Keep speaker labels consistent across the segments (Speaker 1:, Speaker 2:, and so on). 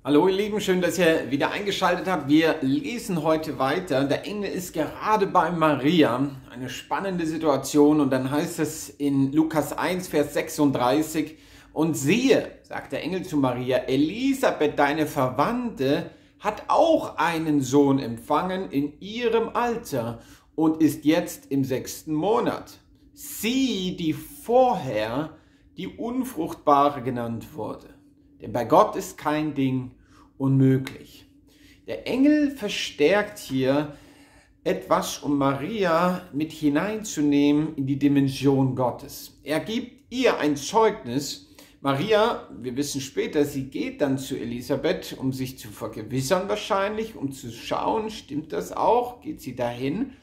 Speaker 1: Hallo ihr Lieben, schön, dass ihr wieder eingeschaltet habt. Wir lesen heute weiter. Der Engel ist gerade bei Maria. Eine spannende Situation. Und dann heißt es in Lukas 1, Vers 36, und siehe, sagt der Engel zu Maria, Elisabeth, deine Verwandte, hat auch einen Sohn empfangen in ihrem Alter und ist jetzt im 6. Monat. Sie, die vorher die Unfruchtbare genannt wurde. Denn bei Gott ist kein Ding unmöglich. Der Engel verstärkt hier etwas, um Maria mit hineinzunehmen in die Dimension Gottes. Er gibt ihr ein Zeugnis. Maria, wir wissen später, sie geht dann zu Elisabeth, um sich zu vergewissern wahrscheinlich, um zu schauen, stimmt das auch, geht sie dahin.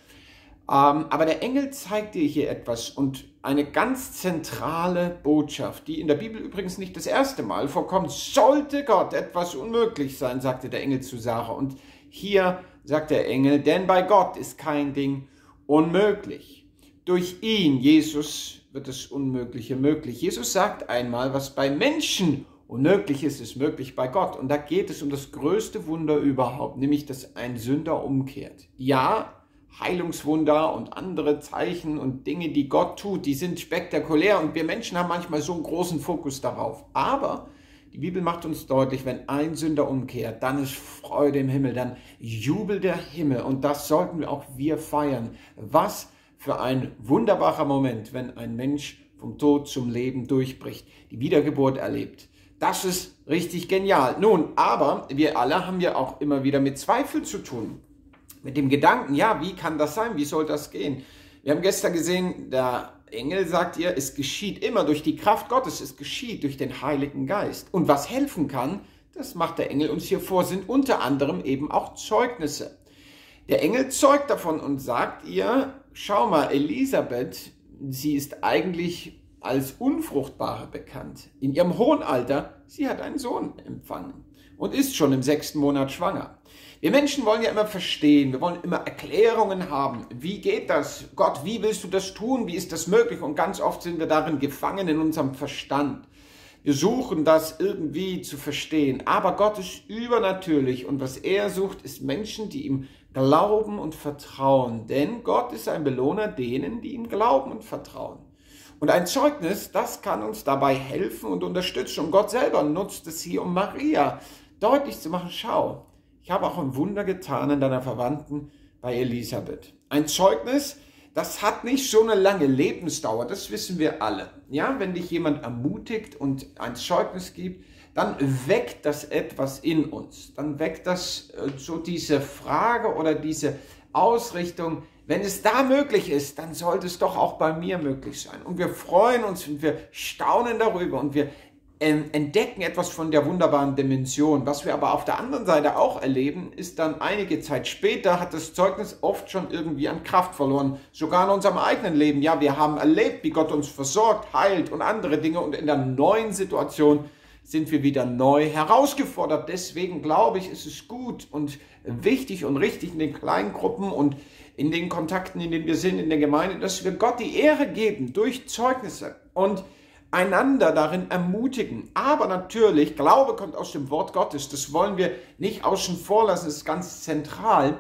Speaker 1: Aber der Engel zeigt dir hier etwas und eine ganz zentrale Botschaft, die in der Bibel übrigens nicht das erste Mal vorkommt. Sollte Gott etwas unmöglich sein, sagte der Engel zu Sarah. Und hier sagt der Engel, denn bei Gott ist kein Ding unmöglich. Durch ihn, Jesus, wird das Unmögliche möglich. Jesus sagt einmal, was bei Menschen unmöglich ist, ist möglich bei Gott. Und da geht es um das größte Wunder überhaupt, nämlich, dass ein Sünder umkehrt. Ja, Heilungswunder und andere Zeichen und Dinge, die Gott tut, die sind spektakulär und wir Menschen haben manchmal so einen großen Fokus darauf. Aber die Bibel macht uns deutlich, wenn ein Sünder umkehrt, dann ist Freude im Himmel, dann jubelt der Himmel und das sollten auch wir feiern. Was für ein wunderbarer Moment, wenn ein Mensch vom Tod zum Leben durchbricht, die Wiedergeburt erlebt. Das ist richtig genial. Nun, aber wir alle haben ja auch immer wieder mit Zweifel zu tun. Mit dem Gedanken, ja, wie kann das sein? Wie soll das gehen? Wir haben gestern gesehen, der Engel sagt ihr, es geschieht immer durch die Kraft Gottes, es geschieht durch den Heiligen Geist. Und was helfen kann, das macht der Engel uns hier vor, sind unter anderem eben auch Zeugnisse. Der Engel zeugt davon und sagt ihr, schau mal, Elisabeth, sie ist eigentlich als Unfruchtbare bekannt. In ihrem hohen Alter, sie hat einen Sohn empfangen und ist schon im 6. Monat schwanger. Wir Menschen wollen ja immer verstehen, wir wollen immer Erklärungen haben. Wie geht das? Gott, wie willst du das tun? Wie ist das möglich? Und ganz oft sind wir darin gefangen in unserem Verstand. Wir suchen das irgendwie zu verstehen. Aber Gott ist übernatürlich und was er sucht, ist Menschen, die ihm glauben und vertrauen. Denn Gott ist ein Belohner denen, die ihm glauben und vertrauen. Und ein Zeugnis, das kann uns dabei helfen und unterstützen. Und Gott selber nutzt es hier, um Maria deutlich zu machen, schau, ich habe auch ein Wunder getan in deiner Verwandten bei Elisabeth. Ein Zeugnis, das hat nicht so eine lange Lebensdauer, das wissen wir alle. Ja, wenn dich jemand ermutigt und ein Zeugnis gibt, dann weckt das etwas in uns. Dann weckt das so diese Frage oder diese Ausrichtung, wenn es da möglich ist, dann sollte es doch auch bei mir möglich sein. Und wir freuen uns und wir staunen darüber und wir entdecken etwas von der wunderbaren Dimension. Was wir aber auf der anderen Seite auch erleben, ist dann einige Zeit später hat das Zeugnis oft schon irgendwie an Kraft verloren. Sogar in unserem eigenen Leben. Ja, wir haben erlebt, wie Gott uns versorgt, heilt und andere Dinge. Und in der neuen Situation sind wir wieder neu herausgefordert. Deswegen glaube ich, ist es gut und wichtig und richtig in den kleinen Gruppen und in den Kontakten, in denen wir sind, in der Gemeinde, dass wir Gott die Ehre geben durch Zeugnisse und einander darin ermutigen. Aber natürlich, Glaube kommt aus dem Wort Gottes. Das wollen wir nicht außen vor lassen. Das ist ganz zentral.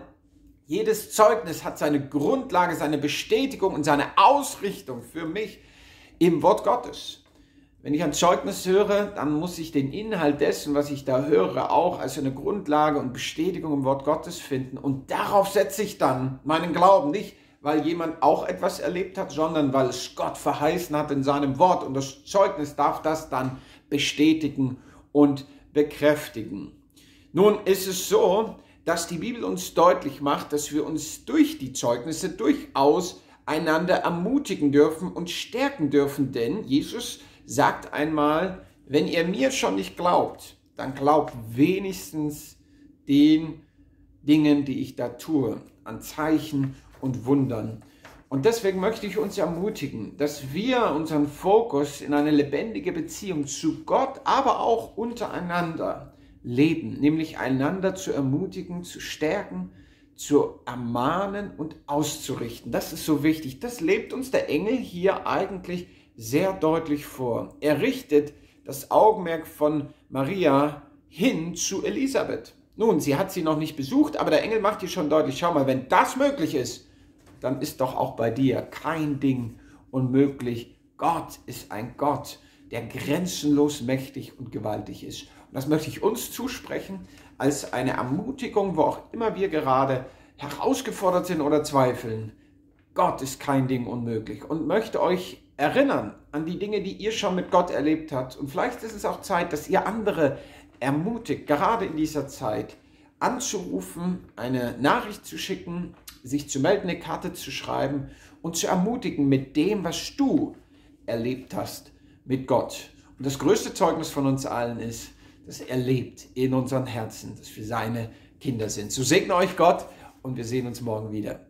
Speaker 1: Jedes Zeugnis hat seine Grundlage, seine Bestätigung und seine Ausrichtung für mich im Wort Gottes. Wenn ich ein Zeugnis höre, dann muss ich den Inhalt dessen, was ich da höre, auch als eine Grundlage und Bestätigung im Wort Gottes finden. Und darauf setze ich dann meinen Glauben. Nicht, weil jemand auch etwas erlebt hat, sondern weil es Gott verheißen hat in seinem Wort. Und das Zeugnis darf das dann bestätigen und bekräftigen. Nun ist es so, dass die Bibel uns deutlich macht, dass wir uns durch die Zeugnisse durchaus einander ermutigen dürfen und stärken dürfen. Denn Jesus sagt einmal, wenn ihr mir schon nicht glaubt, dann glaubt wenigstens den Dingen, die ich da tue, an Zeichen und Wundern. Und deswegen möchte ich uns ermutigen, dass wir unseren Fokus in eine lebendige Beziehung zu Gott, aber auch untereinander leben, nämlich einander zu ermutigen, zu stärken, zu ermahnen und auszurichten. Das ist so wichtig. Das lebt uns der Engel hier eigentlich sehr deutlich vor. Er richtet das Augenmerk von Maria hin zu Elisabeth. Nun, sie hat sie noch nicht besucht, aber der Engel macht ihr schon deutlich, schau mal, wenn das möglich ist, dann ist doch auch bei dir kein Ding unmöglich. Gott ist ein Gott, der grenzenlos mächtig und gewaltig ist. Und das möchte ich uns zusprechen als eine Ermutigung, wo auch immer wir gerade herausgefordert sind oder zweifeln. Gott ist kein Ding unmöglich und möchte euch erinnern an die Dinge, die ihr schon mit Gott erlebt habt. Und vielleicht ist es auch Zeit, dass ihr andere ermutigt, gerade in dieser Zeit, anzurufen, eine Nachricht zu schicken, sich zu melden, eine Karte zu schreiben und zu ermutigen mit dem, was du erlebt hast mit Gott. Und das größte Zeugnis von uns allen ist, dass er lebt in unseren Herzen, dass wir seine Kinder sind. So segne euch Gott und wir sehen uns morgen wieder.